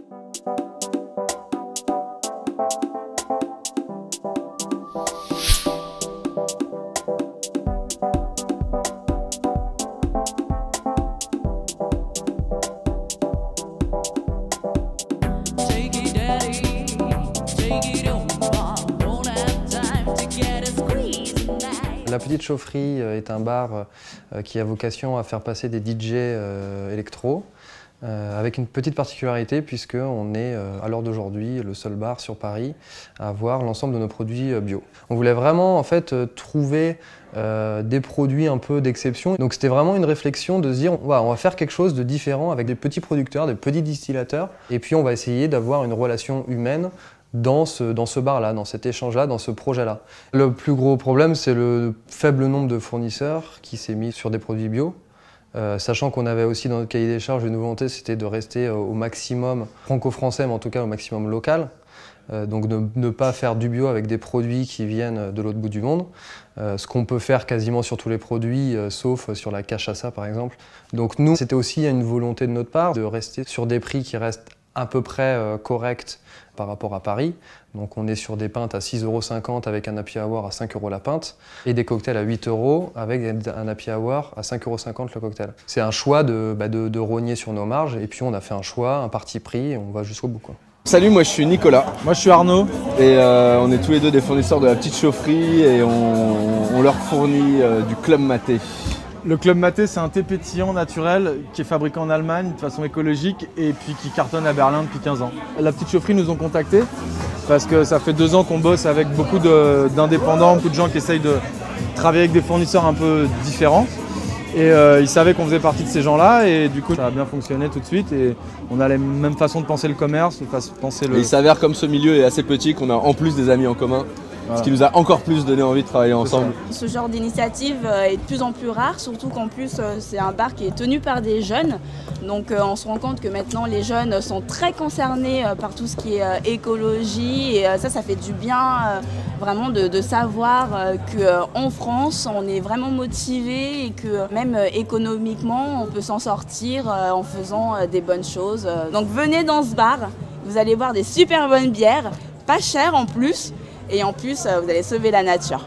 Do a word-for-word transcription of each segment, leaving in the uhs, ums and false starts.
La Petite Chaufferie est un bar qui a vocation à faire passer des D J électro, avec une petite particularité puisqu'on est à l'heure d'aujourd'hui le seul bar sur Paris à avoir l'ensemble de nos produits bio. On voulait vraiment en fait trouver euh, des produits un peu d'exception. Donc c'était vraiment une réflexion de se dire ouais, on va faire quelque chose de différent avec des petits producteurs, des petits distillateurs et puis on va essayer d'avoir une relation humaine dans ce, dans ce bar-là, dans cet échange-là, dans ce projet-là. Le plus gros problème, c'est le faible nombre de fournisseurs qui s'est mis sur des produits bio. Euh, sachant qu'on avait aussi dans notre cahier des charges une volonté, c'était de rester au maximum franco-français, mais en tout cas au maximum local. Euh, donc de ne pas faire du bio avec des produits qui viennent de l'autre bout du monde. Euh, ce qu'on peut faire quasiment sur tous les produits, euh, sauf sur la cachaça par exemple. Donc nous, c'était aussi une volonté de notre part de rester sur des prix qui restent à peu près euh, corrects par rapport à Paris. Donc on est sur des pintes à six euros cinquante avec un happy hour à cinq euros la pinte et des cocktails à huit euros avec un happy hour à cinq euros cinquante le cocktail. C'est un choix de, bah de, de rogner sur nos marges et puis on a fait un choix, un parti pris et on va jusqu'au bout, quoi. Salut, moi je suis Nicolas. Moi je suis Arnaud. Et euh, on est tous les deux des fournisseurs de la Petite Chaufferie et on, on leur fournit euh, du Club Maté. Le Club Maté, c'est un thé pétillant naturel qui est fabriqué en Allemagne de façon écologique et puis qui cartonne à Berlin depuis quinze ans. La Petite Chaufferie nous ont contactés parce que ça fait deux ans qu'on bosse avec beaucoup d'indépendants, beaucoup de gens qui essayent de travailler avec des fournisseurs un peu différents. Et euh, ils savaient qu'on faisait partie de ces gens-là et du coup ça a bien fonctionné tout de suite et on a la même façon de penser le commerce, de penser le... Et il s'avère comme ce milieu est assez petit qu'on a en plus des amis en commun. Voilà. Ce qui nous a encore plus donné envie de travailler ensemble. Ce genre d'initiative est de plus en plus rare, surtout qu'en plus c'est un bar qui est tenu par des jeunes. Donc on se rend compte que maintenant les jeunes sont très concernés par tout ce qui est écologie et ça, ça fait du bien vraiment de, de savoir qu'en France on est vraiment motivé et que même économiquement on peut s'en sortir en faisant des bonnes choses. Donc venez dans ce bar, vous allez boire des super bonnes bières, pas chères en plus. Et en plus, vous allez sauver la nature.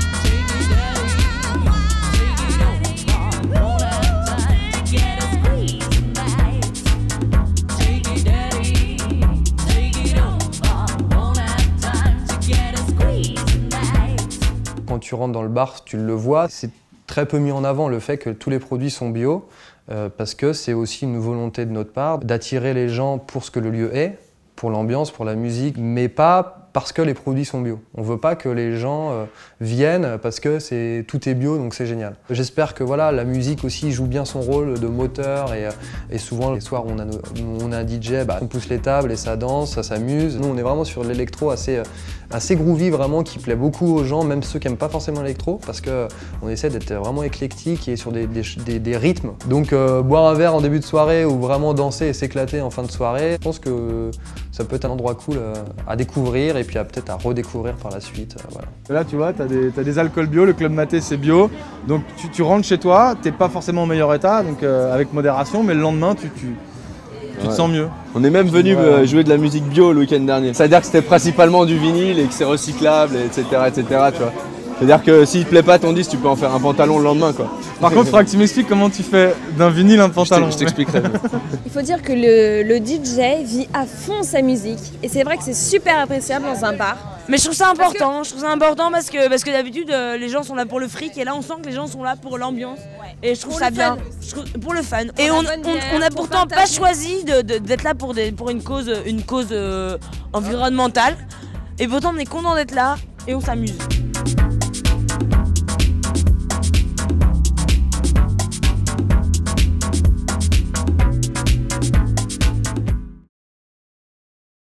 Quand tu rentres dans le bar, tu le vois, c'est très peu mis en avant le fait que tous les produits sont bio, euh, parce que c'est aussi une volonté de notre part d'attirer les gens pour ce que le lieu est, pour l'ambiance, pour la musique, mais pas parce que les produits sont bio. On ne veut pas que les gens euh, viennent parce que c'est, tout est bio, donc c'est génial. J'espère que voilà, la musique aussi joue bien son rôle de moteur et, et souvent les soirs où on a, nos, on a un D J, bah, on pousse les tables et ça danse, ça s'amuse. Nous on est vraiment sur l'électro assez, assez groovy vraiment, qui plaît beaucoup aux gens, même ceux qui n'aiment pas forcément l'électro, parce qu'on essaie d'être vraiment éclectique et sur des, des, des, des rythmes. Donc euh, boire un verre en début de soirée ou vraiment danser et s'éclater en fin de soirée, je pense que ça peut être un endroit cool euh, à découvrir et puis peut-être à redécouvrir par la suite. Euh, voilà. Là tu vois, tu as des, t'as des alcools bio, le Club Maté c'est bio, donc tu, tu rentres chez toi, t'es pas forcément au meilleur état, donc euh, avec modération, mais le lendemain tu, tu, tu ouais. te sens mieux. On est même venu ouais. jouer de la musique bio le week-end dernier. C'est-à-dire que c'était principalement du vinyle et que c'est recyclable, et cetera, et cetera. Tu vois. C'est-à-dire que s'il te plaît pas ton disque, tu peux en faire un pantalon le lendemain, quoi. Par contre, il faudra que tu m'expliques comment tu fais d'un vinyle un pantalon. Je t'expliquerai. Il faut dire que le, le D J vit à fond sa musique et c'est vrai que c'est super appréciable dans un bar. Mais je trouve ça important, que... je trouve ça important parce que, parce que d'habitude euh, les gens sont là pour le fric et là on sent que les gens sont là pour l'ambiance. Ouais. Et je trouve pour ça bien, je trouve, pour le fun. Pour et on, on, bière, on a pourtant pas choisi de, de, d'être là pour, des, pour une cause, une cause euh, environnementale. Et pourtant on est content d'être là et on s'amuse.